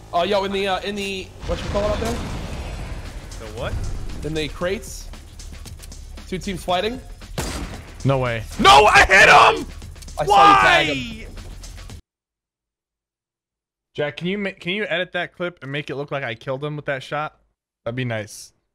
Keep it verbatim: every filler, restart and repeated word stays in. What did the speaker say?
Oh, yo, in the uh, in the what you call it out there? The what? In the crates. Two teams fighting. No way. No, I hit him. I Why? saw you tag him. Jack, can you ma can you edit that clip and make it look like I killed him with that shot? That'd be nice.